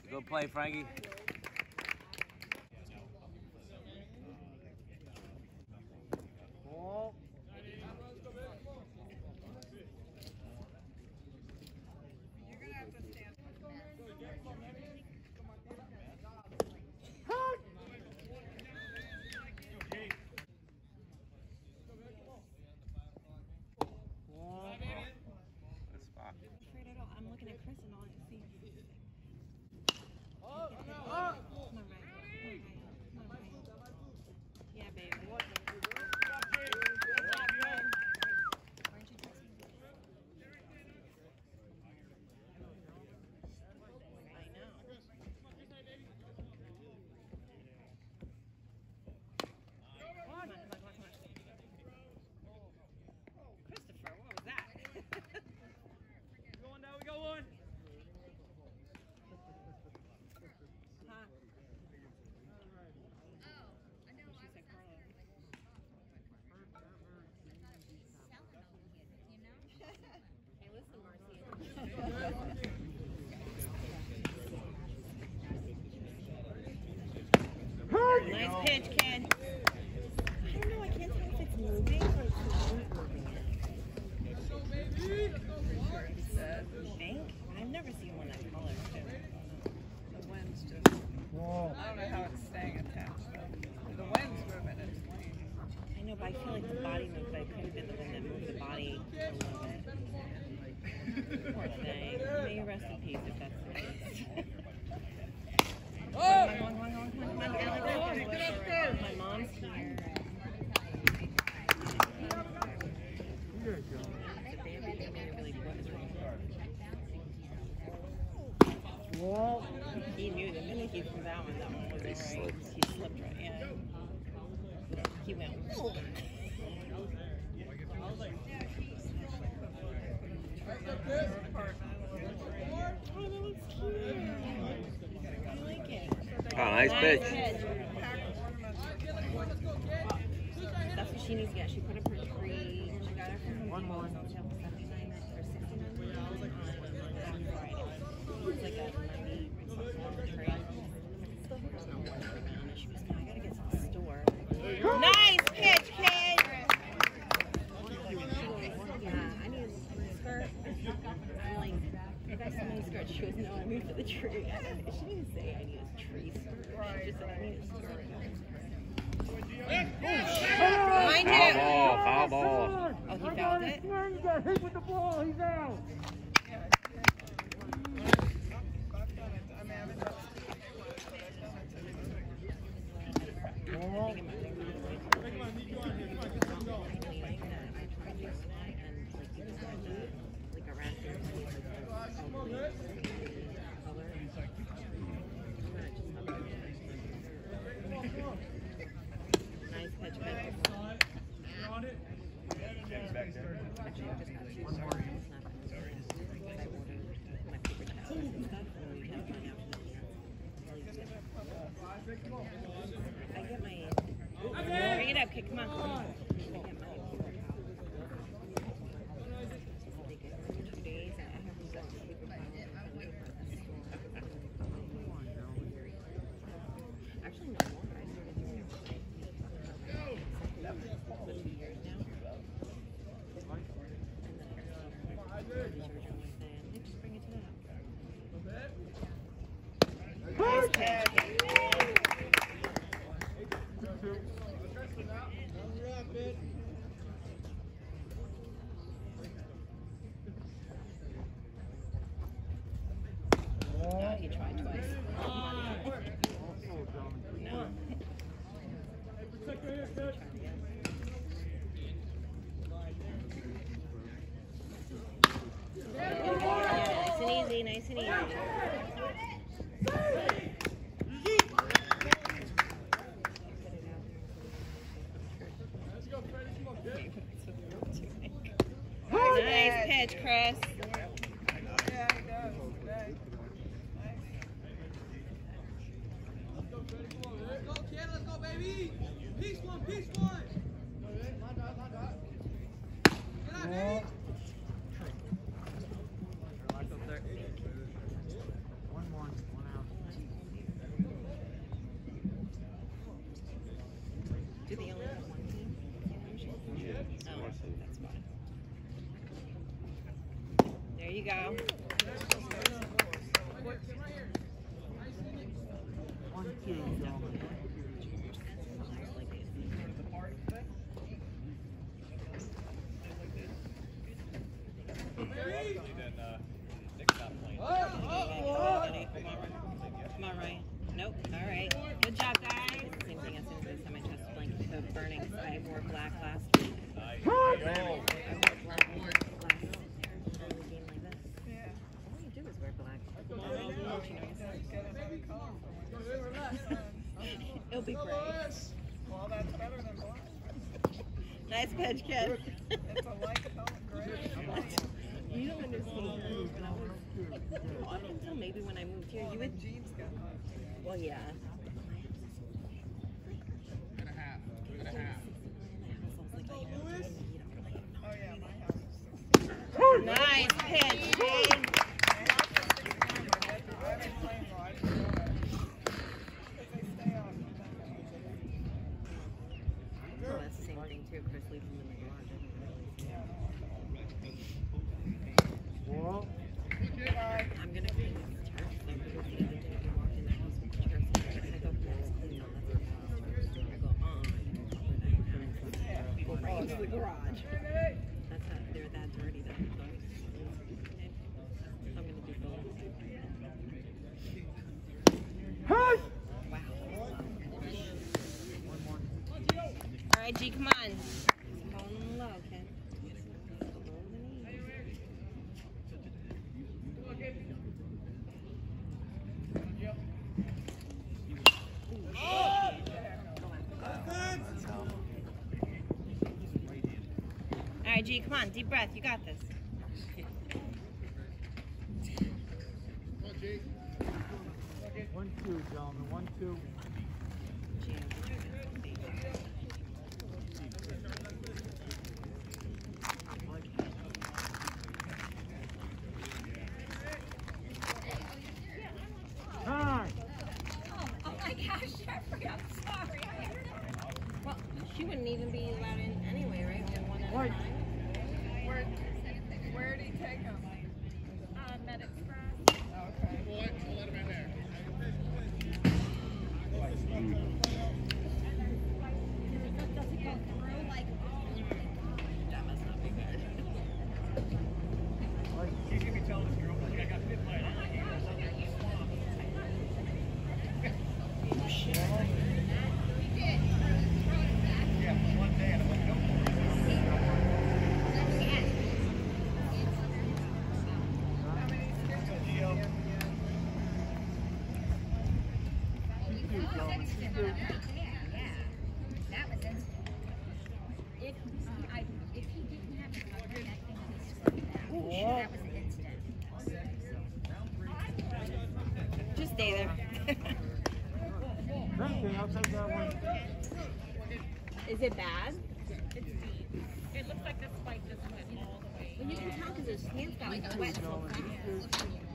Good play, Frankie. Ball. You're gonna have to stand. I'm looking at Chris and all I see. Yeah, baby. Nice pitch, Ken. I don't know, I can't tell if it's moving or it's not moving. You think? I've never seen one that color, too. The wind's just. Whoa. I don't know how it's staying attached though. The wind's moving, it's swinging. I know, but I feel like the body moved, but it could have been the wind that moved the body a little bit. Poor thing. May you rest in peace if that's the case. Come on, come on, come on, come on, come on, come on. My mom's here. Whoa. He knew the minute he threw that one wasn't right. He slipped right, yeah. He went, whoa. Oh, that looks cute. I like it. Oh, nice pitch. That's what she needs to get. She put up her tree. She got her from Home Depot. It's on sale for $79 or $69 on Black Friday. It's like a $90 tree. Still has no more tree on it. She was like, I gotta get to the store. Nice pitch, kid! Yeah, I need a skirt. I'm like, I got so many skirts. She goes, no, I mean for the tree. She didn't say I need a tree skirt. She just said I need a skirt. Mine too. Foul ball. Oh, he fouled it? He got hit with the ball. He's out. Nice pitch, pitch. I get my... Bring it up, kid. Come on. Actually, no more. I started doing it for 2 years now. Just bring it to them. Nice catch. Oh, he tried twice. No. Nice and easy, nice and easy. Nice pitch, Chris. Yeah, he does. Okay. Let's go, kid. Let's go, baby. Peace one, peace one. Get out, baby. One more, one out. you go. 1-2, gentlemen. Come on, Ryan. Nope. All right. Good job, guys. Same thing as soon as I said my chest blanket. The burning. I wore black last week. I wore black last game like this. Yeah. All you do is wear black. It'll be great. Well, that's better than black. Nice pitch, kid. It's a light color gray. You don't understand. When I was up until maybe when I moved here, you would. Jeans got hot. Well, yeah. Oh yeah, my house is Nice pitch, Dave. Oh, that's the same thing too. Chris leaves them in the garage. Ball. I'm gonna clean this turf though, because the other day I walked in the house with turf. And I go, "Let's clean them. That's not my house." I go, oh, into the garage. That's how they're that dirty that I'm gonna do both. Hey! Wow. All right, G, come on. Going low, Ken. Below the knee. All right, G, come on. Deep breath. You got this. 1-2, gentlemen. 1-2. G, Time. oh my gosh, Jeffrey, I'm sorry. Well, she wouldn't even be allowed in anyway, right? One at a Right. time. Where did he take him? Med Express. Okay. That must not be good. Just stay there. Okay, I'll take that one. Is it bad? It's deep. It looks like the spike doesn't get all the way. Well, you can tell because his hands got wet so fast.